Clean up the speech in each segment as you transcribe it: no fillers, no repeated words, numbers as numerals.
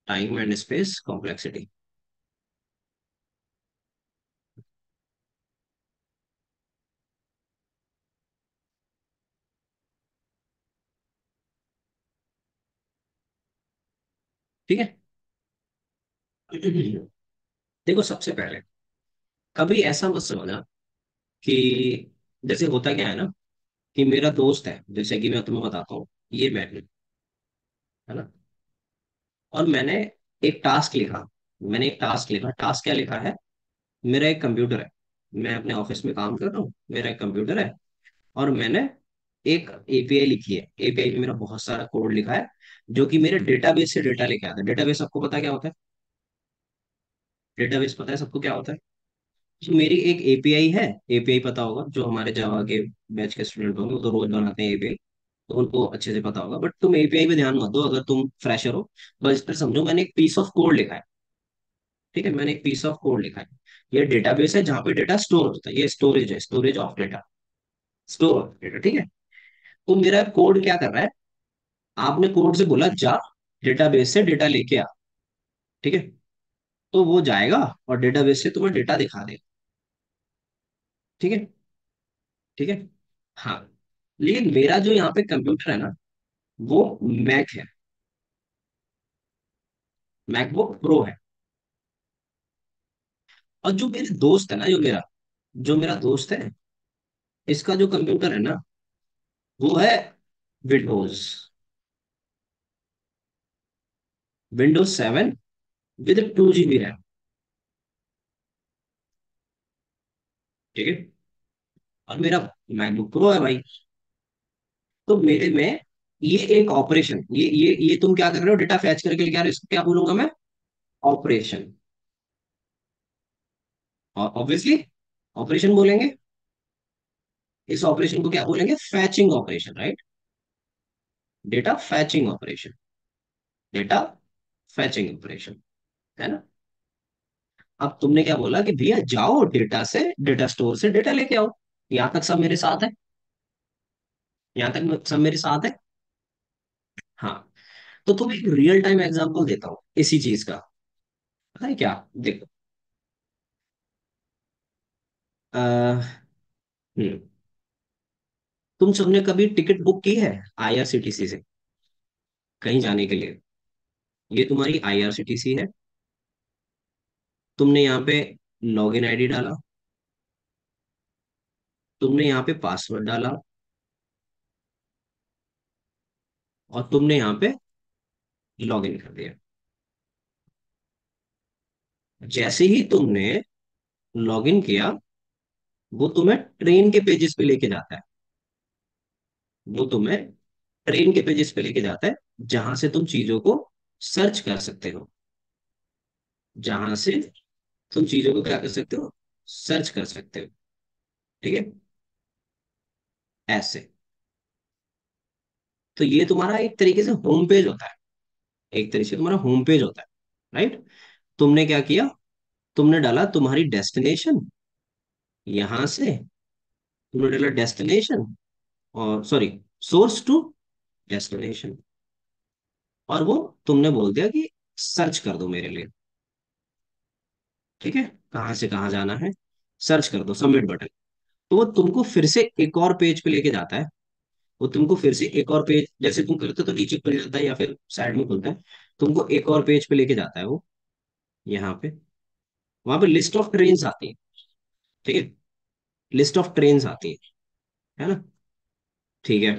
Time and space complexity. ठीक है। देखो, सबसे पहले कभी ऐसा मत समझना कि जैसे होता क्या है ना, कि मेरा दोस्त है, जैसे कि मैं तुम्हें बताता हूँ, ये मैं हूँ, है ना। और मैंने एक टास्क लिखा। टास्क क्या लिखा है? मेरा एक कंप्यूटर है, मैं अपने ऑफिस में काम कर रहा हूँ, मेरा एक कंप्यूटर है, और मैंने एक एपीआई लिखी है। एपीआई में मेरा बहुत सारा कोड लिखा है, जो कि मेरे डेटाबेस से डेटा लेके आता है। डेटाबेस आपको पता क्या होता है? डेटाबेस पता है सबको क्या होता है? तो मेरी एक एपीआई है। एपीआई पता होगा, जो हमारे जावा के बैच के स्टूडेंट होंगे वो तो रोज बनाते हैं एपीआई, तो उनको अच्छे से पता होगा। बट तुम एपीआई पे ध्यान मत दो अगर तुम फ्रेशर हो। बस इतना समझो, मैंने एक पीस ऑफ कोड लिखा है। ठीक है, मैंने एक पीस ऑफ कोड लिखा है। ये डेटाबेस है जहाँ पे डेटा स्टोर होता है, ये स्टोरेज है, storage of data, store of data. ठीक है। तो मेरा कोड क्या कर रहा है? आपने कोड से बोला जा डेटाबेस से डेटा लेके आ। ठीक है। तो वो जाएगा और डेटाबेस से तुम्हें डेटा दिखा देगा। ठीक है। ठीक है। हाँ। लेकिन मेरा जो यहाँ पे कंप्यूटर है ना, वो मैक है, मैकबुक प्रो है। और जो मेरे दोस्त है ना, जो मेरा दोस्त है, इसका जो कंप्यूटर है ना, वो है Windows, Windows 7 with 2 GB RAM. ठीक है। और मेरा मैकबुक प्रो है भाई। तो मेरे में ये एक ऑपरेशन, ये तुम क्या कर रहे हो? डेटा फैच करके लेके आ रहे हो, इसको क्या बोलूंगा मैं? ऑपरेशन। ऑब्वियसली ऑपरेशन बोलेंगे। इस ऑपरेशन को क्या बोलेंगे? Fetching operation, right? Data fetching operation, data fetching operation, है ना। अब तुमने क्या बोला कि भैया जाओ डेटा से, डेटा स्टोर से डेटा लेके आओ। यहां तक सब मेरे साथ है, यहां तक सब मेरे साथ है। हाँ। तो तुम एक रियल टाइम एग्जांपल देता हूँ इसी चीज का। पता है क्या? देखो, आ, तुम सबने कभी टिकट बुक की है आईआरसीटीसी से कहीं जाने के लिए? ये तुम्हारी आईआरसीटीसी है। तुमने यहाँ पे लॉगिन आईडी डाला, तुमने यहाँ पे पासवर्ड डाला, और तुमने यहाँ पे लॉगिन कर दिया। जैसे ही तुमने लॉगिन किया, वो तुम्हें ट्रेन के पेजेस पे लेके जाता है। वो तुम्हें ट्रेन के पेजेस पे लेके जाता है, जहां से तुम चीजों को सर्च कर सकते हो, जहां से तुम चीजों को क्या कर सकते हो? सर्च कर सकते हो। ठीक है। ऐसे। तो ये तुम्हारा एक तरीके से होम पेज होता है, एक तरीके से तुम्हारा होम पेज होता है, राइट। तुमने क्या किया? तुमने डाला तुम्हारी डेस्टिनेशन, यहां से तुमने डाला डेस्टिनेशन, और सॉरी, सोर्स टू डेस्टिनेशन, और वो तुमने बोल दिया कि सर्च कर दो मेरे लिए। ठीक है। कहाँ से कहाँ जाना है, सर्च कर दो, सबमिट बटन। तो वो तुमको फिर से एक और पेज पे लेके जाता है। वो तुमको फिर से एक और पेज, जैसे तुम करते हो तो नीचे खुल जाता है या फिर साइड में खुलता है, तुमको एक और पेज पे लेके जाता है वो। यहाँ पे, वहां पे लिस्ट ऑफ ट्रेन आती है। ठीक है। लिस्ट ऑफ ट्रेन आती है ना। ठीक है।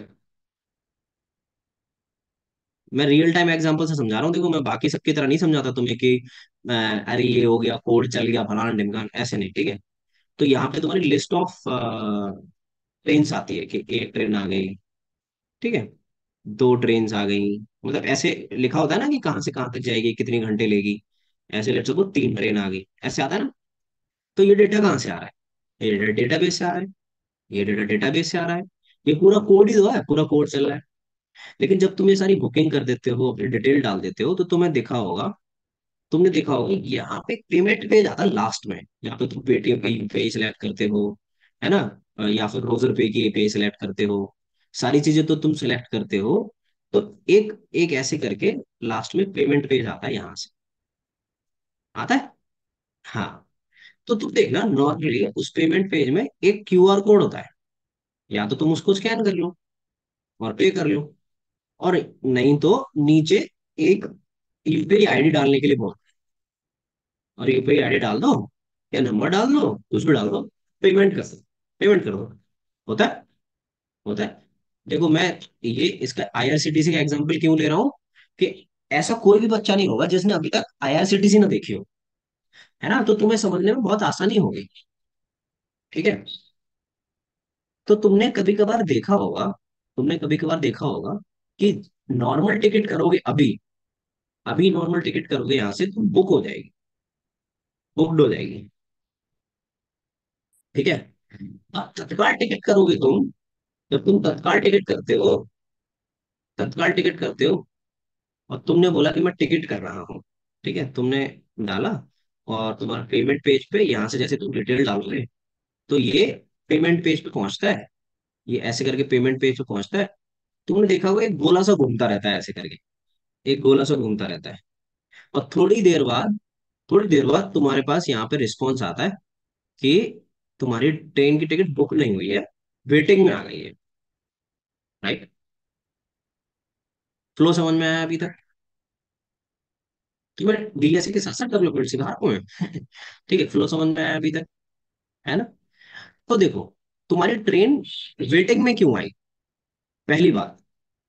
मैं रियल टाइम एग्जांपल से समझा रहा हूँ। देखो, मैं बाकी सबकी तरह नहीं समझाता तुम्हें कि अरे ये हो गया, कोड चल गया, फलाना ढिमकान, ऐसे नहीं। ठीक है। तो यहाँ पे तुम्हारी लिस्ट ऑफ ट्रेन आती है कि एक ट्रेन आ गई। ठीक है। दो ट्रेन आ गई, मतलब ऐसे लिखा होता है ना कि कहाँ से कहाँ तक जाएगी, कितने घंटे लेगी। ऐसे लेट्स सपोज 3 ट्रेन आ गई, ऐसे आता है ना। तो ये डेटा कहाँ से आ रहा है? ये डेटा डेटाबेस से आ रहा है। ये डेटा डेटाबेस से आ रहा है। ये पूरा कोड ही तो है, पूरा कोड चल रहा है। लेकिन जब तुम ये सारी बुकिंग कर देते हो, अपनी डिटेल डाल देते हो, तो तुम्हें देखा होगा, तुमने देखा होगा यहाँ पे पेमेंट पे जाता लास्ट में। यहाँ पे तुम पेटीएम का यूपीआई सिलेक्ट करते हो, है ना, या फिर रोजर पे की यूपीआई सिलेक्ट करते हो। सारी चीजें तो तुम सिलेक्ट करते हो, तो एक एक ऐसे करके लास्ट में पेमेंट पेज आता है यहां से, आता है। हाँ, तो तुम देखना नॉर्मली उस पेमेंट पेज में एक क्यूआर कोड होता है, या तो तुम उसको स्कैन कर लो और पे कर लो, और नहीं तो नीचे एक यूपीआई आईडी डालने के लिए बोल, और यूपीआई आईडी डाल दो या नंबर डाल दो, कुछ भी डाल दो, पेमेंट कर दो, पेमेंट कर दो। होता है, होता है। देखो मैं ये इसका आईआरसीटीसी का एग्जांपल क्यों ले रहा हूँ, कि ऐसा कोई भी बच्चा नहीं होगा जिसने अभी तक आईआरसीटीसी ना देखी हो, है ना, तो तुम्हें समझने में बहुत आसानी होगी। ठीक है। तो तुमने कभी कभार देखा होगा, तुमने कभी कभार देखा होगा कि नॉर्मल टिकट करोगे अभी, अभी नॉर्मल टिकट करोगे यहाँ से तो बुक हो जाएगी, बुकड हो जाएगी। ठीक है। अब तत्काल टिकट करोगे तुम, जब तुम तत्काल टिकट करते हो, तत्काल टिकट करते हो, और तुमने बोला कि मैं टिकट कर रहा हूँ, ठीक है, तुमने डाला, और तुम्हारा पेमेंट पेज पे यहाँ से जैसे तुम डिटेल डालोगे, तो ये पेमेंट पेज पे पहुंचता है, ये ऐसे करके पेमेंट पेज पे पहुंचता है। तुमने देखा होगा एक गोला सा घूमता रहता है ऐसे करके, एक गोला सा घूमता रहता है, और थोड़ी देर बाद तुम्हारे पास यहाँ पे रिस्पॉन्स आता है कि तुम्हारी ट्रेन की टिकट बुक नहीं हुई है, वेटिंग में आ गई है। राइट। फ्लो समझ में आया अभी तक, कि मैं डीएसए के साथ साथ डेवलपमेंट सिखा रहा हूँ। ठीक है, फ्लो समझ में आया अभी तक, है ना। तो देखो, तुम्हारी ट्रेन वेटिंग में क्यों आई, पहली बात,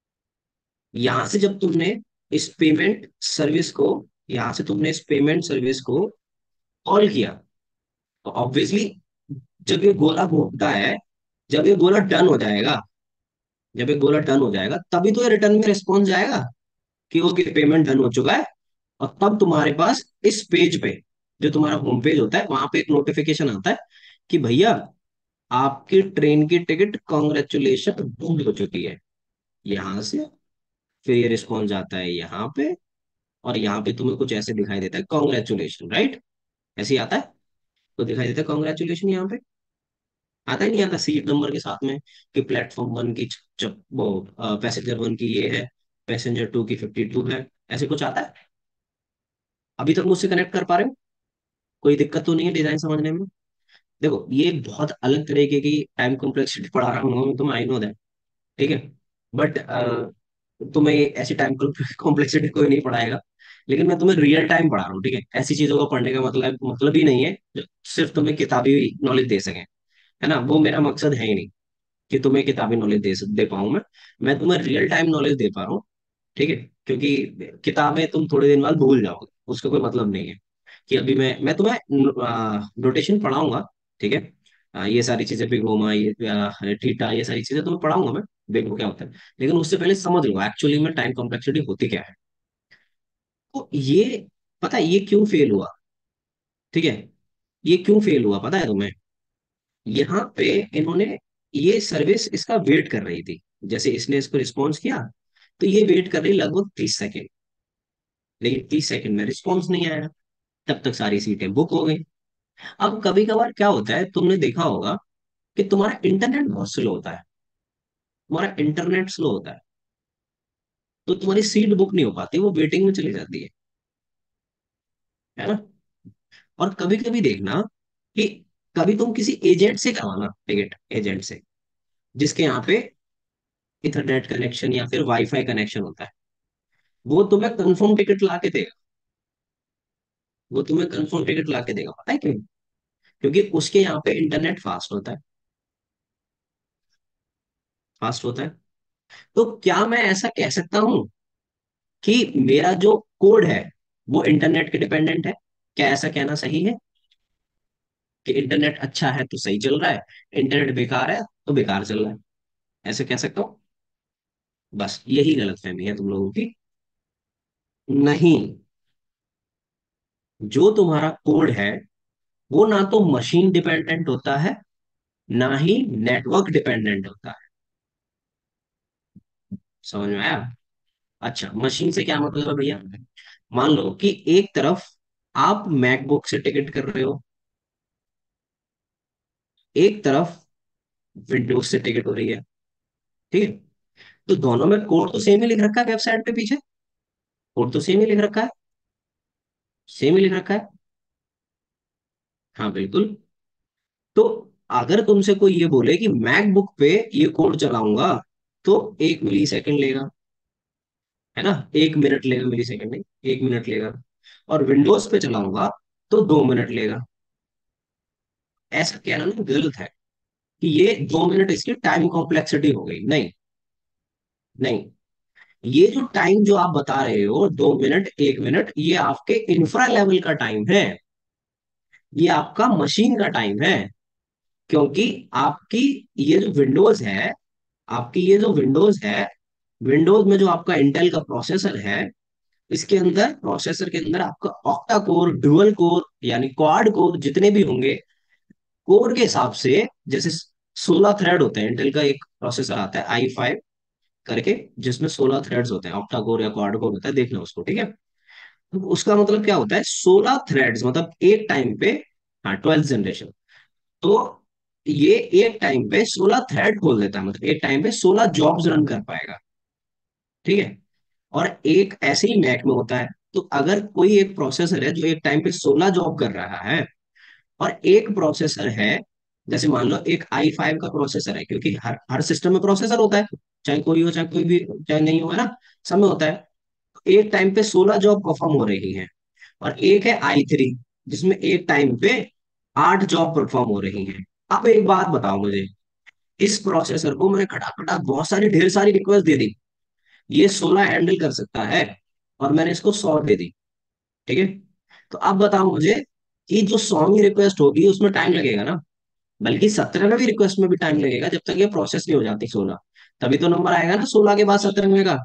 यहां से जब तुमने इस पेमेंट सर्विस को, यहां से तुमने इस पेमेंट सर्विस को कॉल किया, तो ऑब्वियसली जब ये गोला घूमता है, जब ये गोला डन हो जाएगा, जब ये गोला डन हो जाएगा तभी तो ये रिटर्न में रिस्पॉन्स जाएगा कि ओके पेमेंट डन हो चुका है। और तब तुम्हारे पास इस पेज पे, जो तुम्हारा होम पेज होता है, वहां पे एक नोटिफिकेशन आता है कि भैया आपकी ट्रेन की टिकट कॉन्ग्रेचुलेशन बुक हो चुकी है। यहां से फिर ये रिस्पॉन्स आता है यहाँ पे, और यहाँ पे तुम्हें कुछ ऐसे दिखाई देता है कॉन्ग्रेचुलेशन, राइट, ऐसे ही आता है, तो दिखाई देता है कॉन्ग्रेचुलेशन यहाँ पे, आता ही नहीं आता सीट नंबर के साथ में, कि प्लेटफॉर्म वन की वो पैसेंजर वन की ये है, पैसेंजर टू की 52 है, ऐसे कुछ आता है। अभी तक मुझसे कनेक्ट कर पा रहे हो, कोई दिक्कत तो नहीं है डिजाइन समझने में। देखो ये बहुत अलग तरीके की टाइम कॉम्प्लेक्सिटी पढ़ा रहा हूँ तुम, आई नो दैट। ठीक है, बट तुम्हें ऐसी टाइम कॉम्प्लेक्सिटी कोई नहीं पढ़ाएगा, लेकिन मैं तुम्हें रियल टाइम पढ़ा रहा हूँ। ठीक है, ऐसी चीजों को पढ़ने का मतलब ही नहीं है जो सिर्फ तुम्हें किताबी नॉलेज दे सके, है ना, वो मेरा मकसद है ही नहीं कि तुम्हें किताबी नॉलेज दे पाऊँ मैं तुम्हें रियल टाइम नॉलेज दे पा रहा हूँ। ठीक है, क्योंकि किताबें तुम थोड़े दिन बाद भूल जाओगे, उसका कोई मतलब नहीं है। कि अभी मैं तुम्हें नोटेशन पढ़ाऊंगा, ठीक है, ये सारी चीजें पिगोमा, ये थीटा, ये सारी चीजें तुम्हें पढ़ाऊंगा मैं, देखो क्या होता है। लेकिन उससे पहले समझ लो एक्चुअली में टाइम कॉम्प्लेक्सिटी होती क्या है। तो ये पता है ये क्यों फेल हुआ, ठीक है, ये क्यों फेल हुआ पता है तुम्हें। यहाँ पे इन्होंने, ये सर्विस इसका वेट कर रही थी, जैसे इसने इसको रिस्पॉन्स किया, तो ये वेट कर रही लगभग 30 सेकेंड, लेकिन 30 सेकेंड में रिस्पॉन्स नहीं आया, तब तक सारी सीटें बुक हो गई। अब कभी कभार क्या होता है, तुमने देखा होगा कि तुम्हारा इंटरनेट बहुत स्लो होता है, तुम्हारा इंटरनेट स्लो होता है, तो तुम्हारी सीट बुक नहीं हो पाती, वो वेटिंग में चली जाती है ना। और कभी कभी देखना कि कभी तुम किसी एजेंट से करवाना टिकट, एजेंट से जिसके यहाँ पे इथरनेट कनेक्शन या फिर वाईफाई कनेक्शन होता है, वो तुम्हें कंफर्म टिकट ला के देगा, वो तुम्हें कंफर्म टिकट ला के देगा, पता है क्यों, क्योंकि उसके यहाँ पे इंटरनेट फास्ट होता है, फास्ट होता है। तो क्या मैं ऐसा कह सकता हूँ कि मेरा जो कोड है वो इंटरनेट के डिपेंडेंट है, क्या ऐसा कहना सही है, कि इंटरनेट अच्छा है तो सही चल रहा है, इंटरनेट बेकार है तो बेकार चल रहा है, ऐसे कह सकता हूँ। बस यही गलतफहमी है तुम लोगों की। नहीं, जो तुम्हारा कोड है वो ना तो मशीन डिपेंडेंट होता है, ना ही नेटवर्क डिपेंडेंट होता है। समझ में आया। अच्छा, मशीन से क्या मतलब है भैया, मान लो कि एक तरफ आप मैकबुक से टिकट कर रहे हो, एक तरफ विंडोज से टिकट हो रही है, ठीक है, तो दोनों में कोड तो सेम ही लिख रखा है वेबसाइट पे पीछे, कोड तो सेम ही लिख रखा है, सेम ही लिख रखा है। हाँ बिल्कुल। तो अगर तुमसे कोई ये बोले कि मैकबुक पे ये कोड चलाऊंगा तो 1 मिली सेकंड लेगा, है ना, 1 मिनट लेगा, मिली सेकंड नहीं, 1 मिनट लेगा। और विंडोज पे चलाऊंगा तो 2 मिनट लेगा। ऐसा कहना ना गलत है कि ये 2 मिनट इसकी टाइम कॉम्प्लेक्सिटी हो गई, नहीं। नहीं, ये जो टाइम जो आप बता रहे हो 2 मिनट 1 मिनट, ये आपके इंफ्रा लेवल का टाइम है, ये आपका मशीन का टाइम है। क्योंकि आपकी ये जो विंडोज है, आपकी ये जो विंडोज है, विंडोज में जो आपका इंटेल का प्रोसेसर है, इसके अंदर प्रोसेसर के अंदर आपका ऑक्टा कोर, डुअल कोर, यानी क्वाड कोर जितने भी होंगे, कोर के हिसाब से, जैसे 16 थ्रेड होते हैं, इंटेल का एक प्रोसेसर आता है i5 करके, जिसमें 16 थ्रेड्स होते हैं, ऑक्टा कोर या क्वाड कोर होता है, देखना उसको, ठीक है। तो उसका मतलब क्या होता है, 16 थ्रेड्स, मतलब एक टाइम पे, हाँ 12th जनरेशन। तो ये एक टाइम पे 16 थ्रेड खोल देता है, मतलब एक टाइम पे 16 जॉब्स रन कर पाएगा, ठीक है। और एक ऐसे ही मैक में होता है। तो अगर कोई एक प्रोसेसर है जो एक टाइम पे 16 जॉब कर रहा है, और एक प्रोसेसर है, जैसे मान लो एक i5 का प्रोसेसर है, क्योंकि हर हर सिस्टम में प्रोसेसर होता है, चाहे कोई हो चाहे कोई भी, चाहे नहीं हो, है ना, सब में होता है। तो एक टाइम पे 16 जॉब परफॉर्म हो रही है। और एक है i3, जिसमें एक टाइम पे 8 जॉब परफॉर्म हो रही है। अब एक बात बताओ मुझे, इस प्रोसेसर को मैंने खटाखटा बहुत सारी ढेर सारी रिक्वेस्ट दे दी, ये 16 हैंडल कर सकता है, और मैंने इसको 100 दे दी, ठीक है। तो अब बताओ मुझे कि जो 100वीं रिक्वेस्ट होगी उसमें टाइम लगेगा ना, बल्कि 17वीं रिक्वेस्ट में भी टाइम लगेगा, जब तक ये प्रोसेस नहीं हो जाती 16। तभी तो नंबर आएगा ना 16 के बाद 17वें का,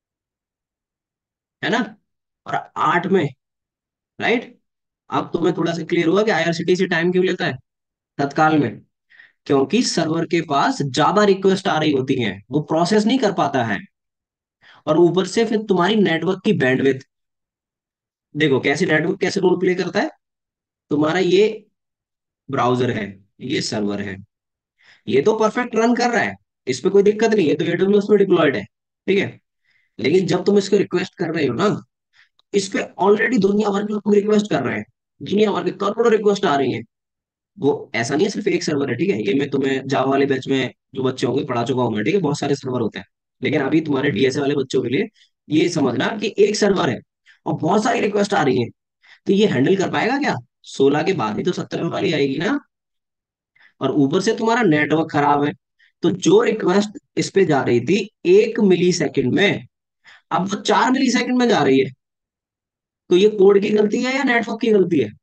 है ना। और 8 में, राइट। अब तुम्हें थोड़ा सा क्लियर हुआ कि आईआरसीटीसी टाइम क्यों लेता है तत्काल में। क्योंकि सर्वर के पास ज्यादा रिक्वेस्ट आ रही होती हैं, वो प्रोसेस नहीं कर पाता है। और ऊपर से फिर तुम्हारी नेटवर्क की बैंडविड्थ, देखो कैसे नेटवर्क कैसे रोल प्ले करता है। तुम्हारा ये ब्राउजर है, ये सर्वर है, ये तो परफेक्ट रन कर रहा है, इस पे कोई दिक्कत नहीं है, तो एडब्ल्यूएस में डिप्लॉयड है, ठीक है। लेकिन जब तुम इसको रिक्वेस्ट कर रहे हो ना, इस पे ऑलरेडी दुनिया भर के लोग रिक्वेस्ट कर रहे हैं, दुनिया भर के करोड़ों रिक्वेस्ट आ रही हैं। वो ऐसा नहीं है सिर्फ एक सर्वर है, ठीक है, ये मैं तुम्हें जावा वाले बैच में जो बच्चे होंगे पढ़ा चुका हूँ मैं, ठीक है, बहुत सारे सर्वर होते हैं। लेकिन अभी तुम्हारे डीएसए वाले बच्चों के लिए ये समझना कि एक सर्वर है और बहुत सारी रिक्वेस्ट आ रही है, तो ये हैंडल कर पाएगा क्या? 16 के बाद ही तो 17 वाली आएगी ना। और ऊपर से तुम्हारा नेटवर्क खराब है, तो जो रिक्वेस्ट इस पे जा रही थी 1 मिली सेकंड में, अब वो 4 मिली सेकंड में जा रही है। तो ये कोड की गलती है या नेटवर्क की गलती है?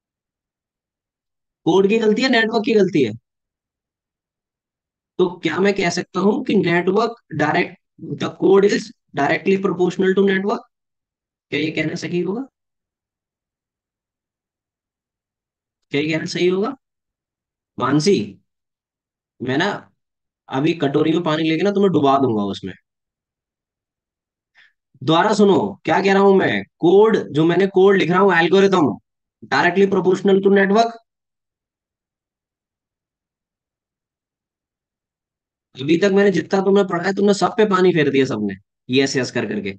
कोड की गलती है, नेटवर्क की गलती है? तो क्या मैं कह सकता हूं कि network direct, the code is directly proportional to network? क्या ये कहना सही होगा? क्या ये कहना सही होगा? मानसी, मैं ना अभी कटोरी में पानी लेके ना तुम्हें डुबा दूंगा उसमें। दोबारा सुनो, क्या कह रहा हूं मैं, कोड जो मैंने कोड लिख रहा हूँ, algorithm directly proportional to network. अभी तक मैंने जितना तुमने पढ़ा है, तुमने सब पे पानी फेर दिया सबने, यस यस कर करके।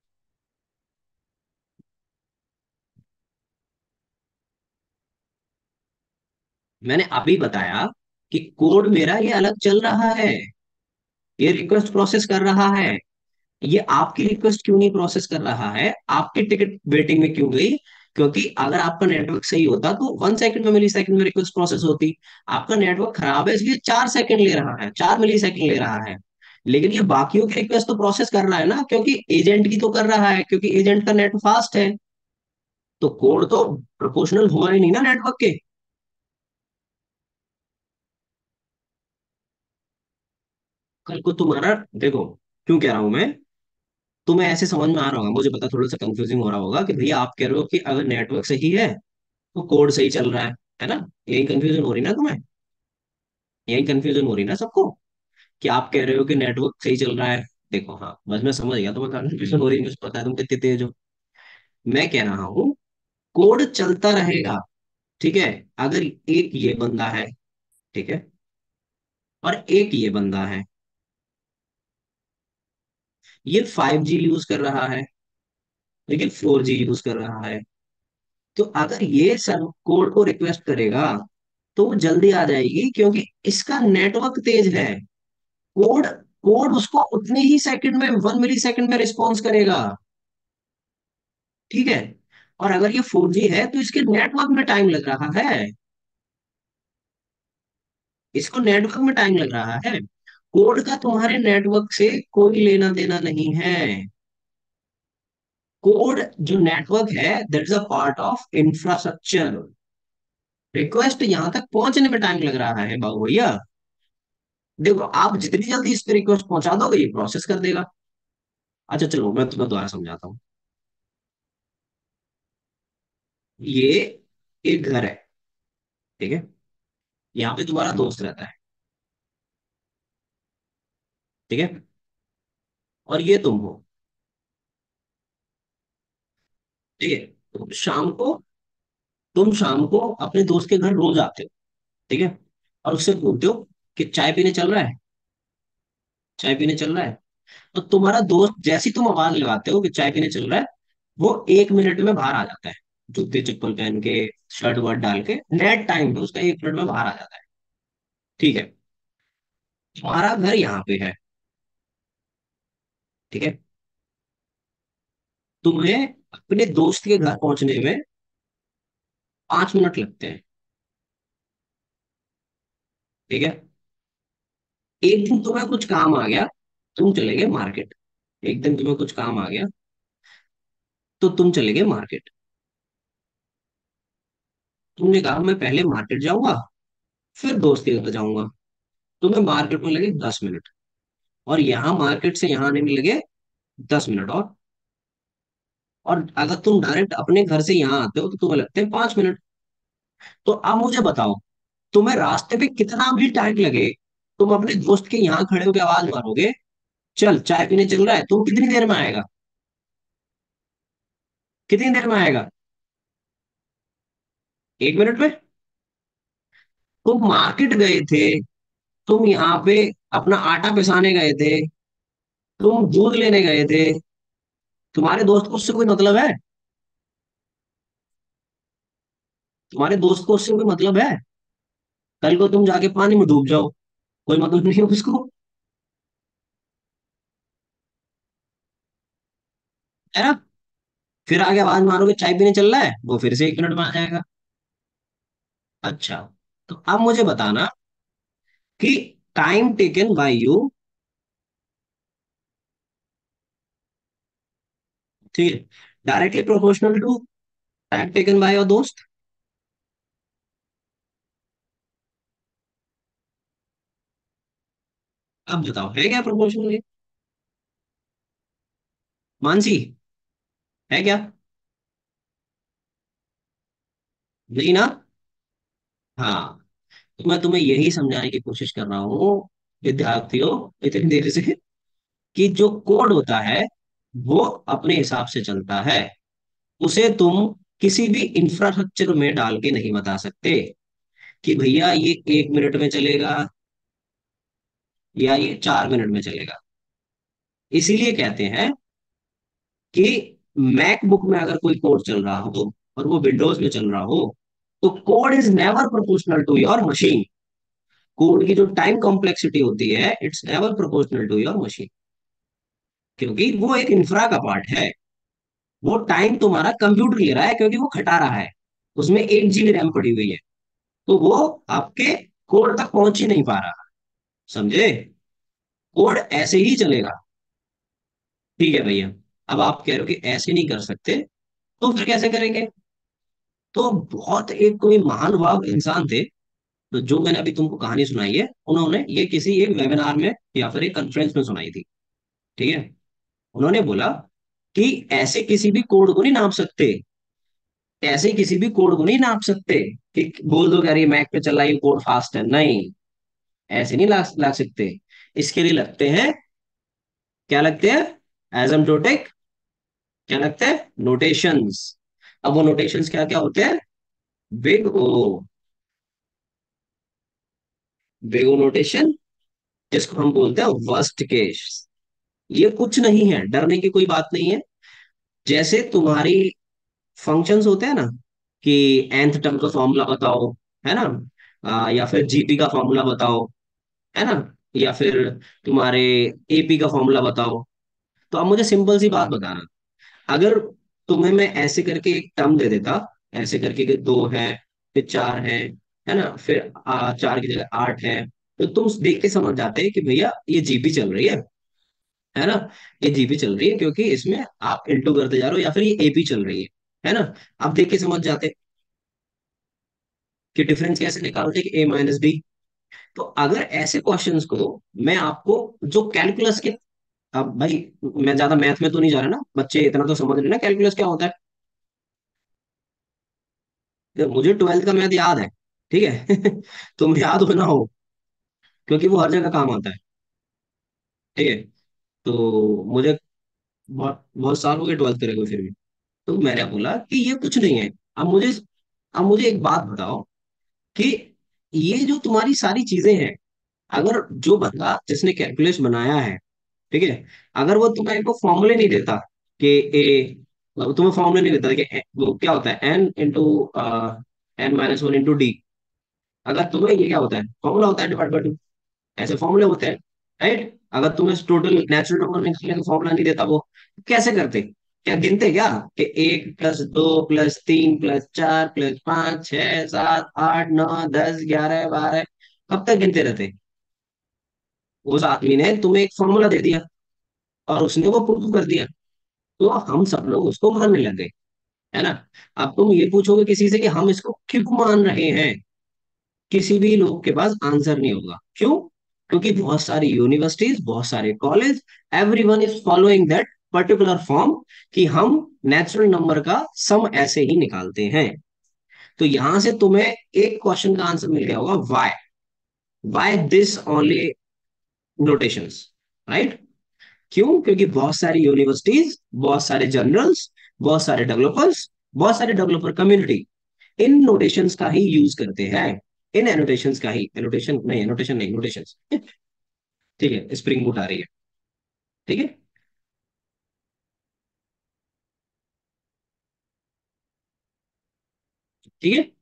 मैंने अभी बताया कि कोड मेरा ये अलग चल रहा है, ये रिक्वेस्ट प्रोसेस कर रहा है, ये आपकी रिक्वेस्ट क्यों नहीं प्रोसेस कर रहा है, आपकी टिकट वेटिंग में क्यों गई? क्योंकि अगर आपका नेटवर्क सही होता तो 1 सेकंड में, मिली सेकंड में रिक्वेस्ट प्रोसेस होती। आपका नेटवर्क खराब है इसलिए 4 सेकंड ले रहा है, 4 मिली सेकंड ले रहा है। लेकिन ये बाकियों की रिक्वेस्ट तो प्रोसेस कर रहा है ना, क्योंकि एजेंट की तो कर रहा है, क्योंकि एजेंट का नेट फास्ट है। तो कोड तो प्रोपोर्शनल हुआ ही नहीं ना नेटवर्क के। कल को तुम्हारा, देखो क्यों कह रहा हूं मैं, तुम्हें ऐसे समझ में आ रहा होगा, मुझे पता थोड़ा सा कंफ्यूजिंग हो रहा होगा कि भैया आप कह रहे हो कि अगर नेटवर्क सही है तो कोड सही चल रहा है ना? यही कंफ्यूजन हो रही ना तुम्हें? यही कंफ्यूजन हो रही ना सबको, कि आप कह रहे हो कि नेटवर्क सही चल रहा है। देखो हाँ, बस मैं समझ गया तुम्हें कंफ्यूजन हो रही है, मुझे पता है तुम कितने तेज हो। मैं कह रहा हूँ कोड चलता रहेगा, ठीक है, अगर एक ये बंदा है, ठीक है, और एक ये बंदा है, ये 5G यूज कर रहा है, लेकिन 4G यूज कर रहा है। तो अगर ये सब कोड को रिक्वेस्ट करेगा तो वो जल्दी आ जाएगी, क्योंकि इसका नेटवर्क तेज है। कोड कोड उसको उतने ही सेकंड में, 1 मिली सेकंड में रिस्पॉन्स करेगा। ठीक है। और अगर ये 4G है तो इसके नेटवर्क में टाइम लग रहा है, इसको नेटवर्क में टाइम लग रहा है। कोड का तुम्हारे नेटवर्क से कोई लेना देना नहीं है। कोड जो नेटवर्क है, that is a part of infrastructure. Request यहां तक पहुंचने में टाइम लग रहा है बाबू भैया। देखो, आप जितनी जल्दी इस पे रिक्वेस्ट पहुंचा दोगे ये प्रोसेस कर देगा। अच्छा चलो, मैं तुम्हें दोबारा समझाता हूँ। ये एक घर है, ठीक है। यहाँ पे तुम्हारा दोस्त रहता है, ठीक है। और ये तुम हो, ठीक है। तुम शाम को अपने दोस्त के घर रोज आते हो, ठीक है। और उससे पूछते हो कि चाय पीने चल रहा है, चाय पीने चल रहा है। तो तुम्हारा दोस्त जैसे ही तुम आवाज लगाते हो कि चाय पीने चल रहा है, वो 1 मिनट में बाहर आ जाता है, जूते चप्पल पहन के, शर्ट वर्ट डाल के, नेट टाइम पे उसका 1 मिनट में बाहर आ जाता है। ठीक है। तुम्हारा घर यहाँ पे है, ठीक है। तुम्हें अपने दोस्त के घर पहुंचने में 5 मिनट लगते हैं, ठीक है। एक दिन तुम्हें कुछ काम आ गया, तुम चले गए मार्केट। एक दिन तुम्हें कुछ काम आ गया तो तुम चले गए मार्केट। तुमने कहा मैं पहले मार्केट जाऊंगा, फिर दोस्त के घर जाऊंगा। तुम्हें मार्केट में लगे 10 मिनट, और यहाँ मार्केट से यहाँ आने में लगे 10 मिनट और अगर तुम डायरेक्ट अपने घर से यहाँ आते हो तो तुम्हें लगते हैं 5 मिनट। तो अब मुझे बताओ, तुम्हें रास्ते पे कितना भी टाइम लगे, तुम अपने दोस्त के यहाँ खड़े होकर आवाज मारोगे, चल चाय पीने चल रहा है, तुम कितनी देर में आएगा? कितनी देर में आएगा? 1 मिनट में। तुम मार्केट गए थे, तुम यहाँ पे अपना आटा पिसाने गए थे, तुम दूध लेने गए थे, तुम्हारे दोस्त को उससे कोई मतलब है? तुम्हारे दोस्त को उससे कोई मतलब है? कल को तुम जाके पानी में डूब जाओ, कोई मतलब नहीं है उसको, है ना। फिर आगे आवाज मारोगे चाय पीने चल रहा है, वो फिर से 1 मिनट में आ जाएगा। अच्छा, तो अब मुझे बताना कि टाइम टेकन बाय यू, ठीक है, directly proportional to time taken by your दोस्त। अब बताओ, है क्या प्रोपोर्शनल? मानसी, है क्या? नहीं ना। हाँ, तो मैं तुम्हें यही समझाने की कोशिश कर रहा हूँ विद्यार्थियों, इतनी देर से, कि जो कोड होता है वो अपने हिसाब से चलता है। उसे तुम किसी भी इंफ्रास्ट्रक्चर में डाल के नहीं बता सकते कि भैया ये 1 मिनट में चलेगा या ये 4 मिनट में चलेगा। इसीलिए कहते हैं कि मैकबुक में अगर कोई कोड चल रहा हो और वो विंडोज में चल रहा हो, तो code is never proportional to your machine. Code की जो टाइम कॉम्प्लेक्सिटी होती है, it's never proportional to your machine, क्योंकि वो एक इंफ्रा का पार्ट है। वो टाइम तुम्हारा कंप्यूटर ले रहा है क्योंकि वो खटा रहा है, उसमें 1 GB रैम पड़ी हुई है, तो वो आपके कोड तक पहुंच ही नहीं पा रहा। समझे? कोड ऐसे ही चलेगा। ठीक है भैया। अब आप कह रहे हो कि ऐसे नहीं कर सकते, तो फिर कैसे करेंगे? तो बहुत एक कोई महानुभाव इंसान थे, तो जो मैंने अभी तुमको कहानी सुनाई है, उन्होंने ये किसी एक वेबिनार में या फिर एक कॉन्फ्रेंस में सुनाई थी, ठीक है। उन्होंने बोला कि ऐसे किसी भी कोड को नहीं नाप सकते, ऐसे किसी भी कोड को नहीं नाप सकते कि बोल दो कि यार ये मैक पे चल रहा है, ये कोड फास्ट है, नहीं। ऐसे नहीं ला सकते। इसके लिए लगते हैं, क्या लगते हैं? एजम्प्टोटिक। क्या लगते हैं? नोटेशंस। अब वो नोटेशंस क्या क्या होते हैं? Big O, big O notation, जिसको हम बोलते हैं वर्स्ट केस, ये कुछ नहीं है, डरने की कोई बात नहीं है। जैसे तुम्हारी फंक्शंस होते हैं ना, कि nth टर्म का फॉर्मूला बताओ, है ना, या फिर जीपी का फॉर्मूला बताओ, है ना, या फिर तुम्हारे एपी का फॉर्मूला बताओ। तो अब मुझे सिंपल सी बात बताना, अगर तुम्हें मैं ऐसे करके एक टर्म दे देता, ऐसे करके कि दो है, फिर चार है ना, फिर चार की जगह आठ तो तुम देख के समझ जाते कि भैया ये जीपी चल रही है ना, ये जीपी चल रही है, क्योंकि इसमें आप इंटू करते जा रहे हो, या फिर ये एपी चल रही है ना। आप देख के समझ जाते कि डिफरेंस कैसे निकालते कि ए माइनस बी। तो अगर ऐसे क्वेश्चंस को मैं आपको, जो कैलकुलस के, अब भाई मैं ज्यादा मैथ में तो नहीं जा रहा ना, बच्चे इतना तो समझ रहे ना कैलकुलस क्या होता है। तो मुझे ट्वेल्थ का मैथ याद है, ठीक है। तुम याद हो ना हो, क्योंकि वो हर जगह काम आता है, ठीक है। तो मुझे बहुत बहुत साल हो गए ट्वेल्थ करे हुए, फिर भी। तो मैंने बोला कि ये कुछ नहीं है। अब मुझे अब मुझे एक बात बताओ कि ये जो तुम्हारी सारी चीजें हैं, अगर जो बंदा जिसने कैलकुलस बनाया है, ठीक है, अगर वो तुम्हें को फॉर्मूले नहीं देता कि ए, तुम्हें फॉर्मूले नहीं देता कि वो क्या होता है N into N minus one into D, अगर तुम्हें ये क्या होता है फॉर्मूला होता है डिवाइड बाय टू, ऐसे फॉर्मूले होते हैं, राइट। अगर तुम्हें टोटल नेचुरल नंबर निकालने का फॉर्मूला नहीं देता, वो कैसे करते, क्या गिनते क्या कि एक प्लस दो प्लस तीन प्लस चार प्लस पाँच छह सात आठ नौ 10 11 12, कब तक गिनते रहते। उस आदमी ने तुम्हें एक फॉर्मूला दे दिया और उसने वो प्रूव कर दिया, तो हम सब लोग उसको मानने लग गए, है ना। अब तुम ये पूछोगे किसी से कि हम इसको क्यों मान रहे हैं, किसी भी लोग के पास आंसर नहीं होगा। क्यों? क्योंकि बहुत सारी यूनिवर्सिटीज, बहुत सारे college, everyone is following that particular form, कि हम नेचुरल नंबर का सम ऐसे ही निकालते हैं। तो यहां से तुम्हें एक क्वेश्चन का आंसर मिल गया होगा, why, why this only notations, right. क्यों? क्योंकि बहुत सारी यूनिवर्सिटीज, बहुत सारे जर्नल्स, बहुत सारे डेवलपर कम्युनिटी इन नोटेशंस का ही यूज करते हैं, इन एनोटेशंस का ही, एनोटेशन नहीं नोटेशंस, ठीक है। स्प्रिंग बूट आ रही है, ठीक है, ठीक है।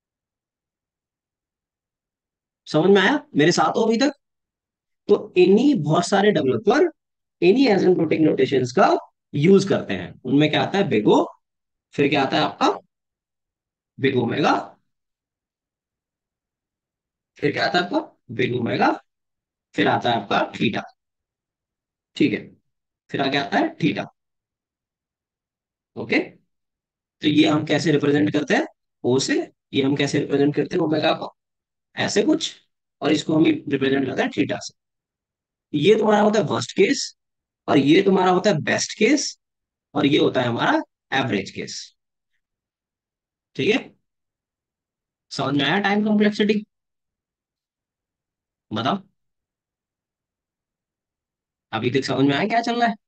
समझ में आया मेरे साथ हो अभी तक? तो इन्हीं बहुत सारे डेवलपर इन्हीं एसिम्प्टोटिक नोटेशंस का यूज करते हैं। उनमें क्या आता है, बिग O, फिर क्या आता है आपका बिग ओमेगा, फिर क्या आता है आपका बिग ओमेगा, फिर आता है आपका थीटा, ठीक है, फिर आगे आता है थीटा। ओके। तो ये हम कैसे रिप्रेजेंट करते हैं, ओ से, ये हम कैसे रिप्रेजेंट करते हैं ओमेगा को, ऐसे कुछ, और इसको हम रिप्रेजेंट करते हैं थीटा से। ये तुम्हारा होता है वर्स्ट केस, और ये तुम्हारा होता है बेस्ट केस, और ये होता है हमारा एवरेज केस, ठीक है। समझ में आया टाइम कॉम्प्लेक्सिटी? बताओ, अभी तक समझ में आया क्या चल रहा है?